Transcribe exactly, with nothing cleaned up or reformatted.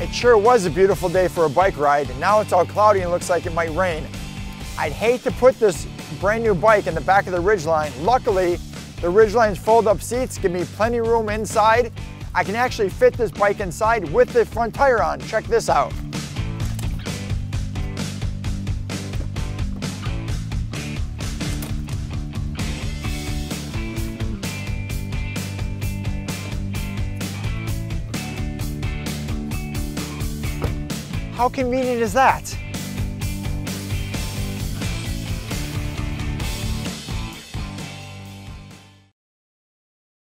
It sure was a beautiful day for a bike ride, and now it's all cloudy and looks like it might rain. I'd hate to put this brand new bike in the back of the Ridgeline. Luckily, the Ridgeline's fold-up seats give me plenty of room inside. I can actually fit this bike inside with the front tire on. Check this out. How convenient is that?